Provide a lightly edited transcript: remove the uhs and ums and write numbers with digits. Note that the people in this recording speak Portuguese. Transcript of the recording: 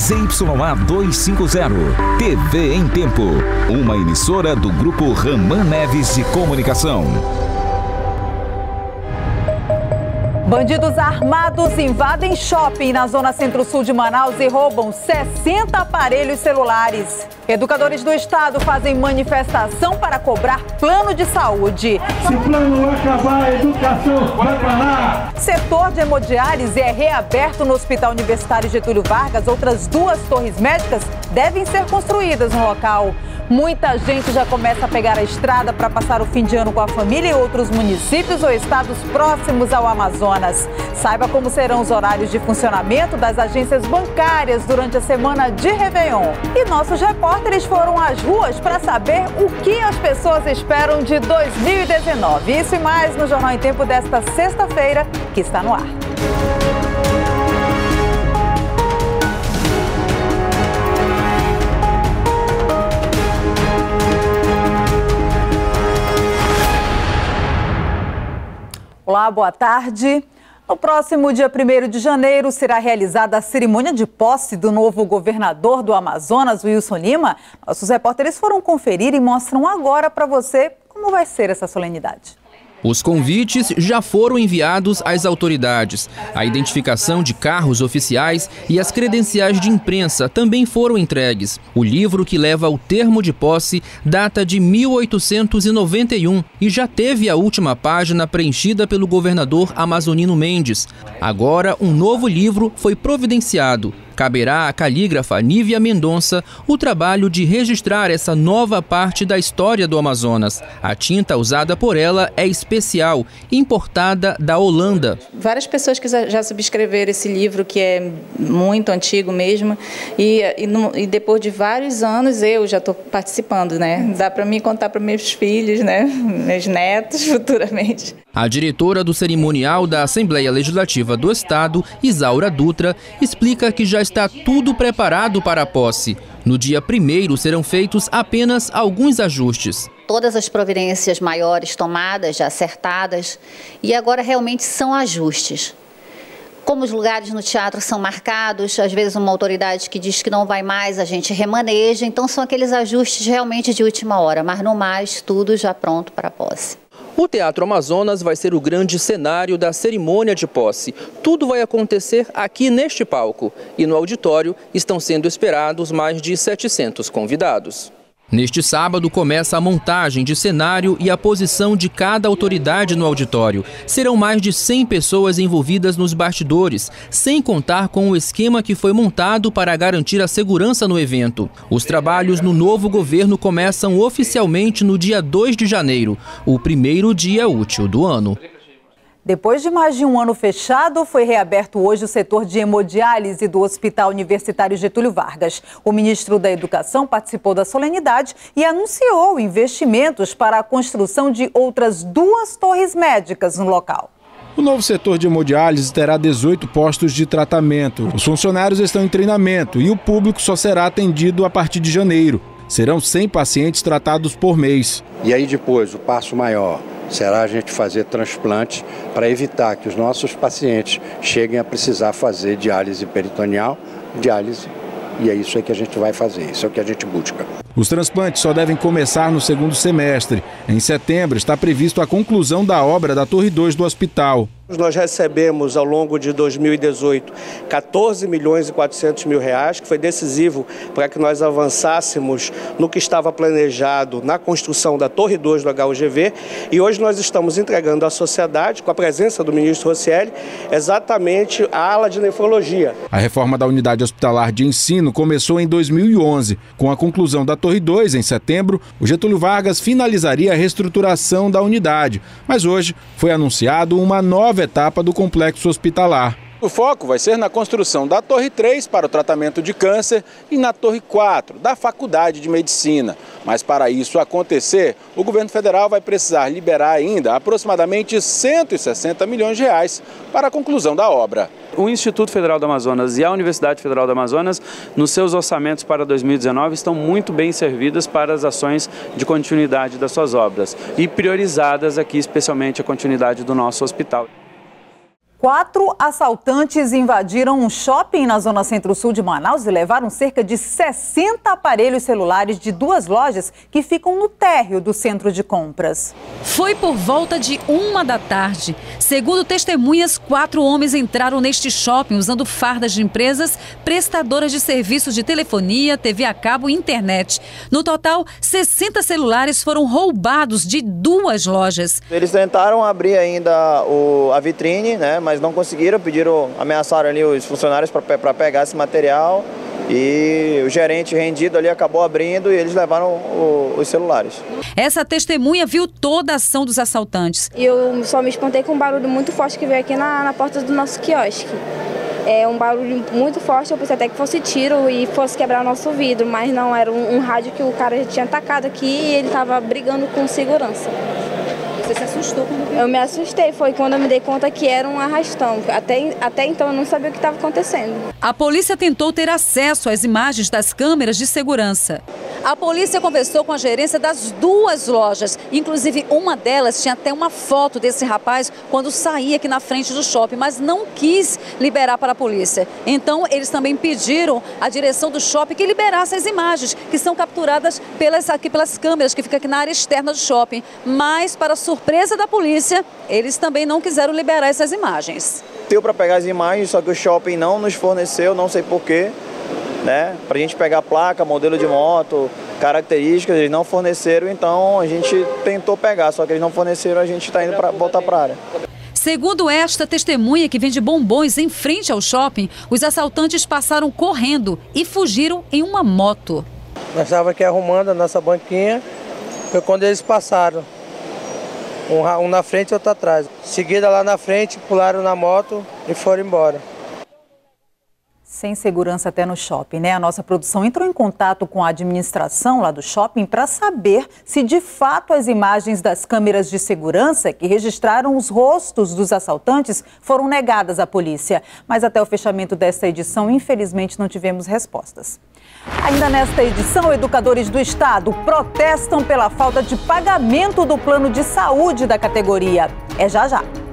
ZYA 250, TV em Tempo, uma emissora do Grupo Raman Neves de Comunicação. Bandidos armados invadem shopping na zona centro-sul de Manaus e roubam 60 aparelhos celulares. Educadores do estado fazem manifestação para cobrar plano de saúde. Se o plano acabar, a educação vai parar. Setor de hemodiálise é reaberto no Hospital Universitário Getúlio Vargas. Outras 2 torres médicas devem ser construídas no local. Muita gente já começa a pegar a estrada para passar o fim de ano com a família em outros municípios ou estados próximos ao Amazonas. Saiba como serão os horários de funcionamento das agências bancárias durante a semana de Réveillon. E nossos repórteres foram às ruas para saber o que as pessoas esperam de 2019. Isso e mais no Jornal em Tempo desta sexta-feira, que está no ar. Olá, boa tarde. No próximo dia 1º de janeiro será realizada a cerimônia de posse do novo governador do Amazonas, Wilson Lima. Nossos repórteres foram conferir e mostram agora para você como vai ser essa solenidade. Os convites já foram enviados às autoridades. A identificação de carros oficiais e as credenciais de imprensa também foram entregues. O livro que leva o termo de posse data de 1891 e já teve a última página preenchida pelo governador Amazonino Mendes. Agora, um novo livro foi providenciado. Caberá à calígrafa Nívia Mendonça o trabalho de registrar essa nova parte da história do Amazonas. A tinta usada por ela é especial, importada da Holanda. Várias pessoas que já subscreveram esse livro, que é muito antigo mesmo, e depois de vários anos eu já estou participando, né? Dá para mim contar para meus filhos, né? Meus netos futuramente. A diretora do cerimonial da Assembleia Legislativa do Estado, Isaura Dutra, explica que já está tudo preparado para a posse. No dia 1º serão feitos apenas alguns ajustes. Todas as providências maiores tomadas, já acertadas, e agora realmente são ajustes. Como os lugares no teatro são marcados, às vezes uma autoridade que diz que não vai mais, a gente remaneja, então são aqueles ajustes realmente de última hora, mas no mais, tudo já pronto para a posse. O Teatro Amazonas vai ser o grande cenário da cerimônia de posse. Tudo vai acontecer aqui neste palco. E no auditório estão sendo esperados mais de 700 convidados. Neste sábado começa a montagem de cenário e a posição de cada autoridade no auditório. Serão mais de 100 pessoas envolvidas nos bastidores, sem contar com o esquema que foi montado para garantir a segurança no evento. Os trabalhos no novo governo começam oficialmente no dia 2 de janeiro, o primeiro dia útil do ano. Depois de mais de um ano fechado, foi reaberto hoje o setor de hemodiálise do Hospital Universitário Getúlio Vargas. O ministro da Educação participou da solenidade e anunciou investimentos para a construção de outras 2 torres médicas no local. O novo setor de hemodiálise terá 18 postos de tratamento. Os funcionários estão em treinamento e o público só será atendido a partir de janeiro. Serão 100 pacientes tratados por mês. E aí depois, o passo maior será a gente fazer transplante para evitar que os nossos pacientes cheguem a precisar fazer diálise peritoneal, e é isso aí que a gente vai fazer, isso é o que a gente busca. Os transplantes só devem começar no 2º semestre. Em setembro está previsto a conclusão da obra da Torre 2 do hospital. Nós recebemos ao longo de 2018 14 milhões e 400 mil reais, que foi decisivo para que nós avançássemos no que estava planejado na construção da Torre 2 do HUGV, e hoje nós estamos entregando à sociedade, com a presença do ministro Rosselli, exatamente a ala de nefrologia. A reforma da unidade hospitalar de ensino começou em 2011. Com a conclusão da Torre 2 em setembro, o Getúlio Vargas finalizaria a reestruturação da unidade, mas hoje foi anunciado uma nova etapa do complexo hospitalar. O foco vai ser na construção da Torre 3 para o tratamento de câncer e na Torre 4 da Faculdade de Medicina. Mas para isso acontecer, o governo federal vai precisar liberar ainda aproximadamente 160 milhões de reais para a conclusão da obra. O Instituto Federal do Amazonas e a Universidade Federal do Amazonas, nos seus orçamentos para 2019, estão muito bem servidas para as ações de continuidade das suas obras e priorizadas aqui especialmente a continuidade do nosso hospital. 4 assaltantes invadiram um shopping na zona centro-sul de Manaus e levaram cerca de 60 aparelhos celulares de 2 lojas que ficam no térreo do centro de compras. Foi por volta de 1 da tarde. Segundo testemunhas, 4 homens entraram neste shopping usando fardas de empresas prestadoras de serviços de telefonia, TV a cabo e internet. No total, 60 celulares foram roubados de 2 lojas. Eles tentaram abrir ainda a vitrine, né? Mas não conseguiram, ameaçaram ali os funcionários para pegar esse material e o gerente rendido ali acabou abrindo e eles levaram os celulares. Essa testemunha viu toda a ação dos assaltantes. E eu só me espantei com um barulho muito forte que veio aqui na porta do nosso quiosque. É um barulho muito forte, eu pensei até que fosse tiro e fosse quebrar o nosso vidro, mas não, era um rádio que o cara tinha atacado aqui e ele estava brigando com segurança. Você se assustou quando viu? Eu me assustei, foi quando eu me dei conta que era um arrastão. Até então eu não sabia o que estava acontecendo. A polícia tentou ter acesso às imagens das câmeras de segurança. A polícia conversou com a gerência das 2 lojas. Inclusive, uma delas tinha até uma foto desse rapaz quando saía aqui na frente do shopping, mas não quis liberar para a polícia. Então, eles também pediram à direção do shopping que liberasse as imagens, que são capturadas pelas câmeras que ficam aqui na área externa do shopping. Mas, para surpresa da polícia, eles também não quiseram liberar essas imagens. Deu para pegar as imagens, só que o shopping não nos forneceu, não sei porquê. Né? Para a gente pegar placa, modelo de moto, características, eles não forneceram, então a gente tentou pegar, só que eles não forneceram, a gente está indo para voltar para a área. Segundo esta testemunha que vende bombons em frente ao shopping, os assaltantes passaram correndo e fugiram em uma moto. Nós estávamos aqui arrumando a nossa banquinha, foi quando eles passaram. Um na frente e outro atrás. Em seguida, lá na frente, pularam na moto e foram embora. Sem segurança até no shopping, né? A nossa produção entrou em contato com a administração lá do shopping para saber se de fato as imagens das câmeras de segurança que registraram os rostos dos assaltantes foram negadas à polícia. Mas até o fechamento desta edição, infelizmente, não tivemos respostas. Ainda nesta edição, educadores do estado protestam pela falta de pagamento do plano de saúde da categoria. É já já.